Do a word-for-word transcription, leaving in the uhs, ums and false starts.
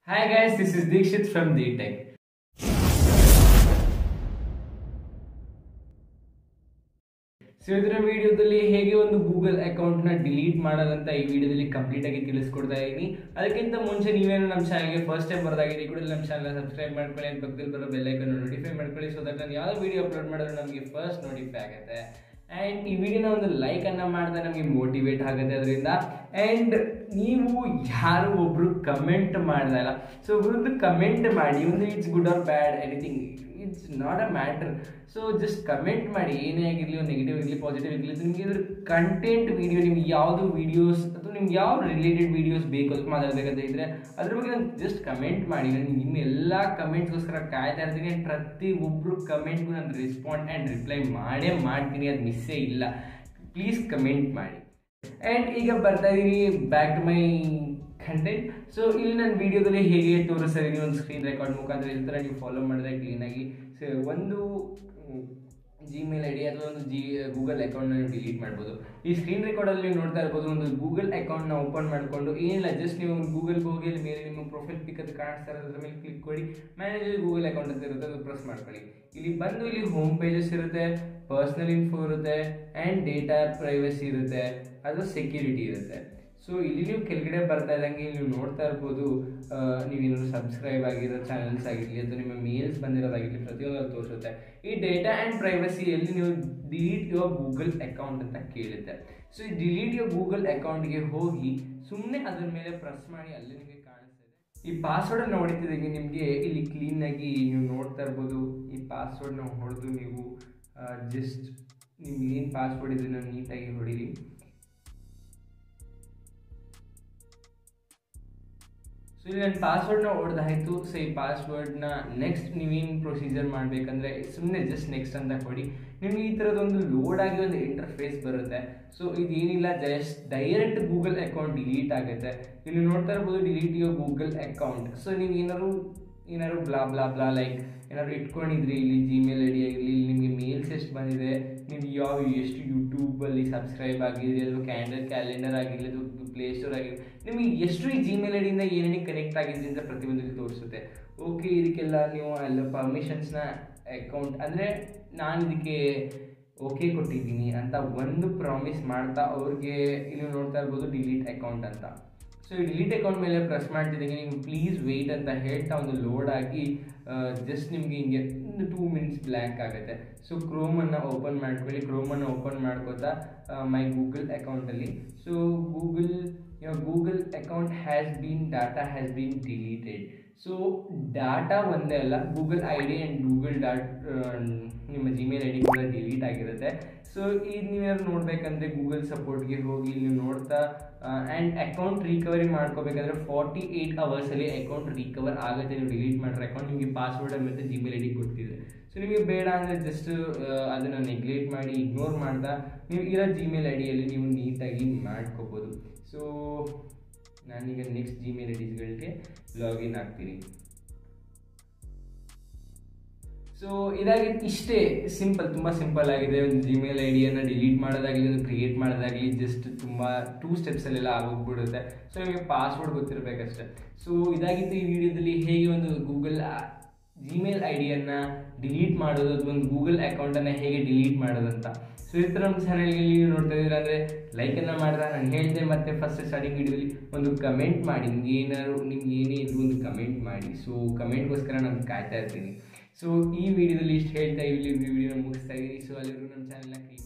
Hi guys, this is Dikshit from D Tech. So ಇದರ ವಿಡಿಯೋದಲ್ಲಿ ಹೇಗೆ ಒಂದು ಗೂಗಲ್ ಅಕೌಂಟ್ನ ಡಿಲೀಟ್ ಮಾಡೋದಂತ ಈ ವಿಡಿಯೋದಲ್ಲಿ ಕಂಪ್ಲೀಟ್ ಆಗಿ ತಿಳಿಸ್ಕೊಡ್ತಾ ಇದ್ದೀನಿ. ಅದಕ್ಕಿಂತ ಮುಂಚೆ ನೀವೇನು ನಮ್ಮ ಚಾನಲ್ಗೆ ಫಸ್ಟ್ ಟೈಮ್ ಬರೋದಾಗಿದೆ ಕೂಡ ನಮ್ಮ ಚಾನಲ್ ಸಬ್ಸ್ಕ್ರೈಬ್ ಮಾಡ್ಕೊಳ್ಳಿ, ಅಂತ ಪಕ್ಕದಲ್ಲಿ ಬರೋ ಬೆಲ್ ಐಕಾನ್ ನೋಟಿಫೈ ಮಾಡ್ಕೊಳ್ಳಿ, ಸೊ ದಟ್ ನಾನು ಯಾವ ವಿಡಿಯೋ ಅಪ್ಲೋಡ್ ಮಾಡಿದ್ರೆ ನಮಗೆ ಫಸ್ಟ್ ನೋಟಿಫೈ ಆಗುತ್ತೆ. ಆ್ಯಂಡ್ ಈ ವಿಡಿಯೋನ ಒಂದು ಲೈಕನ್ನು ಮಾಡಿದ್ರೆ ನಮಗೆ ಮೋಟಿವೇಟ್ ಆಗುತ್ತೆ ಅದರಿಂದ. ಆ್ಯಂಡ್ ನೀವು ಯಾರು ಒಬ್ಬರು ಕಮೆಂಟ್ ಮಾಡಿದಾಗ ಸೊ ಒಬ್ಬರದ್ದು ಕಮೆಂಟ್ ಮಾಡಿ, ಒಂದು it's good or bad anything, it's not a matter. So just comment ಮಾಡಿ, ಏನೇ ಆಗಿರಲಿ, ನೆಗೆಟಿವ್ ಇರಲಿ ಪಾಸಿಟಿವ್ ಇರಲಿ, ನಿಮಗೆ ಇದ್ರ ಕಂಟೆಂಟ್ ವಿಡಿಯೋ ನಿಮ್ಗೆ ಯಾವುದು ವೀಡಿಯೋಸ್ ಅಥವಾ ನಿಮ್ಗೆ ಯಾವ ರಿಲೇಟೆಡ್ ವೀಡಿಯೋಸ್ ಬೇಕು ಅದಕ್ಕೆ ಮಾತಾಡಬೇಕಂತ ಇದ್ದರೆ ಅದ್ರ ಬಗ್ಗೆ ನಾನು ಜಸ್ಟ್ ಕಮೆಂಟ್ ಮಾಡಿ. ನಾನು ನಿಮ್ಮ ಎಲ್ಲ ಕಮೆಂಟ್ಸ್ಗೋಸ್ಕರ ಕಾಯ್ತಾ ಇರ್ತೀನಿ. ಪ್ರತಿ ಒಬ್ಬರು ಕಮೆಂಟ್ಗೂ ನಾನು ರೆಸ್ಪಾಂಡ್ ಆ್ಯಂಡ್ ರಿಪ್ಲೈ ಮಾಡೇ ಮಾಡ್ತೀನಿ, ಅದು ಮಿಸ್ಸೇ ಇಲ್ಲ. ಪ್ಲೀಸ್ ಕಮೆಂಟ್ ಮಾಡಿ. ಆ್ಯಂಡ್ ಈಗ ಬರ್ತಾ ಇದ್ದೀನಿ back to my content. So ಇಲ್ಲಿ ನನ್ನ ವಿಡಿಯೋದಲ್ಲಿ ಹೇಗೆ ತೋರಿಸ್ತಾ ಇದ್ದೀನಿ, ಒಂದು ಸ್ಕ್ರೀನ್ ರೆಕಾರ್ಡ್ ಮುಖಾಂತರ ಈ ಥರ ನೀವು ಫಾಲೋ ಮಾಡಿದ್ರೆ ಕ್ಲೀನಾಗಿ ಸೊ ಒಂದು ಜಿಮೇಲ್ ಐ ಡಿ ಅಥವಾ ಒಂದು ಜಿ ಗೂಗಲ್ ಅಕೌಂಟ್ನ ನೀವು ಡಿಲೀಟ್ ಮಾಡ್ಬೋದು. ಈ ಸ್ಕ್ರೀನ್ ರೆಕಾರ್ಡಲ್ಲಿ ನೀವು ನೋಡ್ತಾ ಇರ್ಬೋದು, ಒಂದು ಗೂಗಲ್ ಅಕೌಂಟ್ನ ಓಪನ್ ಮಾಡಿಕೊಂಡು ಏನಿಲ್ಲ, ಜಸ್ಟ್ ನೀವು ಗೂಗಲ್ಗೆ ಹೋಗಿ ಅಲ್ಲಿ ಮೇಲೆ ನಿಮ್ಮ ಪ್ರೊಫೈಲ್ ಪಿಕ್ ಅದು ಕಾಣಿಸ್ತಾ ಇರೋದ್ರ ಮೇಲೆ ಕ್ಲಿಕ್ ಕೊಡಿ. ಮ್ಯಾನೇಜ್ ಗೂಗಲ್ ಅಕೌಂಟ್ ಅಂತ ಇರುತ್ತೆ, ಅದು ಪ್ರೆಸ್ ಮಾಡ್ಕೊಳ್ಳಿ. ಇಲ್ಲಿ ಬಂದು ಇಲ್ಲಿ ಹೋಮ್ ಪೇಜಸ್ ಇರುತ್ತೆ, ಪರ್ಸ್ನಲ್ ಇನ್ಫೋ ಇರುತ್ತೆ, ಆ್ಯಂಡ್ ಡೇಟಾ ಪ್ರೈವಸಿ ಇರುತ್ತೆ, ಅದು ಸೆಕ್ಯೂರಿಟಿ ಇರುತ್ತೆ. ಸೊ ಇಲ್ಲಿ ನೀವು ಕೆಳಗಡೆ ಬರ್ತಾ ಇದ್ದಂಗೆ ನೀವು ನೋಡ್ತಾ ಇರ್ಬೋದು, ನೀವೇನಾದ್ರು ಸಬ್ಸ್ಕ್ರೈಬ್ ಆಗಿರೋ ಚಾನಲ್ಸ್ ಆಗಿರಲಿ ಅಥವಾ ನಿಮ್ಮ ಮೇಲ್ಸ್ ಬಂದಿರೋದಾಗಿರಲಿ ಪ್ರತಿಯೊಂದು ತೋರಿಸುತ್ತೆ. ಈ ಡೇಟಾ ಆ್ಯಂಡ್ ಪ್ರೈವಸಿಯಲ್ಲಿ ನೀವು ಡಿಲೀಟ್ ಯುವರ್ ಗೂಗಲ್ ಅಕೌಂಟ್ ಅಂತ ಕೇಳುತ್ತೆ. ಸೊ ಈ ಡಿಲೀಟ್ ಯುವರ್ ಗೂಗಲ್ ಅಕೌಂಟ್ಗೆ ಹೋಗಿ ಸುಮ್ಮನೆ ಅದ್ರ ಮೇಲೆ ಪ್ರೆಸ್ ಮಾಡಿ, ಅಲ್ಲಿ ನಿಮಗೆ ಕಾಣಿಸ್ತದೆ. ಈ ಪಾಸ್ವರ್ಡನ್ನು ಹೊಡಿತಿದ್ದಂಗೆ ನಿಮಗೆ ಇಲ್ಲಿ ಕ್ಲೀನಾಗಿ ನೀವು ನೋಡ್ತಾ ಇರ್ಬೋದು. ಈ ಪಾಸ್ವರ್ಡ್ನ ಹೊಡೆದು ನೀವು ಜಸ್ಟ್ ನಿಮ್ಗೆ ಏನು ಪಾಸ್ವರ್ಡ್ ಇದನ್ನು ನೀಟಾಗಿ ಹೊಡೀರಿ. ಸೊ ಇಲ್ಲಿ ನನ್ನ ಪಾಸ್ವರ್ಡ್ನ ಹೊಡೆದಾಯಿತು. ಸೊ ಈ ಪಾಸ್ವರ್ಡ್ನ ನೆಕ್ಸ್ಟ್ ನೀವೇನು ಪ್ರೊಸೀಜರ್ ಮಾಡಬೇಕಂದ್ರೆ ಸುಮ್ಮನೆ ಜಸ್ಟ್ ನೆಕ್ಸ್ಟ್ ಅಂತ ಕೊಡಿ. ನಿಮ್ಗೆ ಈ ಥರದೊಂದು ಲೋಡ್ ಆಗಿ ಒಂದು ಇಂಟರ್ಫೇಸ್ ಬರುತ್ತೆ. ಸೊ ಇದೇನಿಲ್ಲ, just direct Google account delete ಆಗುತ್ತೆ. ಇಲ್ಲಿ ನೋಡ್ತಾ ಇರ್ಬೋದು delete your Google account. So ನೀವು ಏನಾದ್ರು ಏನಾದ್ರು ಬ್ಲಾ ಬ್ಲಾ ಬ್ಲಾ ಲೈಕ್ ಏನಾದ್ರು ಇಟ್ಕೊಂಡಿದ್ರಿ, ಇಲ್ಲಿ ಜಿಮೇಲ್ ಐ ಡಿ ಆಗಿರಲಿ, ಇಲ್ಲಿ ನಿಮಗೆ ಮೇಲ್ಸ್ ಎಷ್ಟು ಬಂದಿದೆ, ನೀವು ಯಾವ ಎಷ್ಟು ಯೂಟ್ಯೂಬಲ್ಲಿ ಸಬ್ಸ್ಕ್ರೈಬ್ ಆಗಿರಲಿ, ಅಥವಾ ಕ್ಯಾಂಡಲ್ ಕ್ಯಾಲೆಂಡರ್ ಆಗಿರಲಿ, ಅಥವಾ ಪ್ಲೇಸ್ಟೋರ್ ಆಗಿರಲಿ, ನಿಮಗೆ ಎಷ್ಟು ಈ ಜಿಮೇಲ್ ಐ ಡಿಯಿಂದ ಏನೇನು ಕನೆಕ್ಟ್ ಆಗಿದೆ ಅಂತ ಪ್ರತಿಯೊಂದಕ್ಕೆ ತೋರಿಸುತ್ತೆ. ಓಕೆ, ಇದಕ್ಕೆಲ್ಲ ನೀವು ಎಲ್ಲ ಪರ್ಮಿಷನ್ಸ್ನ ಅಕೌಂಟ್ ಅಂದರೆ ನಾನು ಇದಕ್ಕೆ ಓಕೆ ಕೊಟ್ಟಿದ್ದೀನಿ ಅಂತ ಒಂದು ಪ್ರಾಮಿಸ್ ಮಾಡ್ತಾ ಅವ್ರಿಗೆ ಇಲ್ಲಿ ನೋಡ್ತಾ ಇರ್ಬೋದು ಡಿಲೀಟ್ ಅಕೌಂಟ್ ಅಂತ. ಸೊ ಈ ಡಿಲೀಟ್ ಅಕೌಂಟ್ ಮೇಲೆ ಪ್ರೆಸ್ ಮಾಡ್ತಿದ್ದಂಗೆ ನೀವು ಪ್ಲೀಸ್ ವೆಯ್ಟ್ ಅಂತ ಹೇಳ್ತಾ ಒಂದು ಲೋಡ್ ಆಗಿ ಜಸ್ಟ್ ನಿಮಗೆ ಹಿಂಗೆ ಒಂದು ಟೂ ಮಿನಿಟ್ಸ್ ಬ್ಲ್ಯಾಂಕ್ ಆಗುತ್ತೆ. ಸೊ ಕ್ರೋಮನ್ನು ಓಪನ್ ಮಾಡ್ಕೊಳ್ಳಿ. ಕ್ರೋಮನ್ನು ಓಪನ್ ಮಾಡ್ಕೋತಾ ಮೈ ಗೂಗಲ್ ಅಕೌಂಟಲ್ಲಿ so Google Google account has been data has been deleted. So data ಒಂದೇ ಅಲ್ಲ, Google I D and Google dot ನಿಮ್ಮ ಜಿಮೇಲ್ ಐ ಡಿ ಕೂಡ ಡಿಲೀಟ್ ಆಗಿರುತ್ತೆ. ಸೊ ಇದು ನೀವೇನಾದ್ರು ನೋಡಬೇಕಂದ್ರೆ ಗೂಗಲ್ ಸಪೋರ್ಟ್ಗೆ ಹೋಗಿ ನೀವು ನೋಡ್ತಾ ಆ್ಯಂಡ್ ಅಕೌಂಟ್ ರಿಕವರಿ ಮಾಡ್ಕೋಬೇಕಂದ್ರೆ ಫಾರ್ಟಿ ಏಯ್ಟ್ ಅವರ್ಸಲ್ಲಿ ಅಕೌಂಟ್ ರಿಕವರ್ ಆಗುತ್ತೆ. ನೀವು ಡಿಲೀಟ್ ಮಾಡಿರೋ ಅಕೌಂಟ್ ನಿಮಗೆ ಪಾಸ್ವರ್ಡ್ ಮತ್ತು ಜಿಮೇಲ್ ಐ ಡಿ ಕೊಡ್ತಿದ್ರೆ. ಸೊ ನಿಮಗೆ ಬೇಡ ಅಂದರೆ ಜಸ್ಟ್ ಅದನ್ನು ನೆಗ್ಲೆಕ್ಟ್ ಮಾಡಿ ಇಗ್ನೋರ್ ಮಾಡ್ತಾ ನೀವು ಇರೋ ಜಿಮೇಲ್ ಐ ಡಿಯಲ್ಲಿ ನೀವು ನೀಟಾಗಿ ಮಾಡ್ಕೋಬೋದು. ಸೊ ನಾನೀಗ ನೆಕ್ಸ್ಟ್ ಜಿಮೇಲ್ ಐ ಡಿಸ್ಗಳಿಗೆ ಲಾಗಿನ್ ಆಗ್ತೀನಿ. ಸೊ ಇದಾಗಿ ಇಷ್ಟೇ ಸಿಂಪಲ್, ತುಂಬ ಸಿಂಪಲ್ ಆಗಿದೆ. ಒಂದು ಜಿಮೇಲ್ ಐ ಡಿಯನ್ನು ಡಿಲೀಟ್ ಮಾಡೋದಾಗಲಿ, ಒಂದು ಕ್ರಿಯೇಟ್ ಮಾಡೋದಾಗಲಿ ಜಸ್ಟ್ ತುಂಬ ಟೂ ಸ್ಟೆಪ್ಸಲ್ಲೆಲ್ಲ ಆಗೋಗ್ಬಿಡುತ್ತೆ. ಸೊ ನಿಮಗೆ ಪಾಸ್ವರ್ಡ್ ಗೊತ್ತಿರಬೇಕಷ್ಟೆ. ಸೊ ಇದಾಗಿತ್ತು ಈ ವಿಡಿಯೋದಲ್ಲಿ ಹೇಗೆ ಒಂದು ಗೂಗಲ್ ಜಿಮೇಲ್ ಐ ಡಿಯನ್ನು ಡಿಲೀಟ್ ಮಾಡೋದು ಅಥವಾ ಒಂದು ಗೂಗಲ್ ಅಕೌಂಟನ್ನು ಹೇಗೆ ಡಿಲೀಟ್ ಮಾಡೋದಂತ. ಸೊ ಈ ಥರ ನಮ್ಮ ಚಾನಲ್ಗೆ ನೀವು ನೋಡ್ತಾ ಇದ್ದೀರಾ ಅಂದರೆ ಲೈಕನ್ನು ಮಾಡಿದ್ರೆ ನಾನು ಹೇಳಿದೆ, ಮತ್ತು ಫಸ್ಟ್ ಸ್ಟಾರ್ಟಿಂಗ್ ವಿಡಿಯೋದಲ್ಲಿ ಒಂದು ಕಮೆಂಟ್ ಮಾಡಿ, ನಿಮ್ಗೆ ಏನಾದ್ರು ನಿಮ್ಗೆ ಏನೇ ಇದ್ರು ಒಂದು ಕಮೆಂಟ್ ಮಾಡಿ. ಸೊ ಕಮೆಂಟ್ಗೋಸ್ಕರ ನಾನು ಕಾಯ್ತಾ ಇರ್ತೀನಿ. ಸೊ ಈ ವಿಡಿಯೋದಲ್ಲಿ ಇಷ್ಟು ಹೇಳ್ತಾ ಇಲ್ಲಿ ವಿಡಿಯೋನ ಮುಗಿಸ್ತಾ ಇದ್ದೀನಿ. ಸೊ ಅಲ್ಲಿವರೆಗೂ ನಮ್ಮ ಚಾನಲ್ನ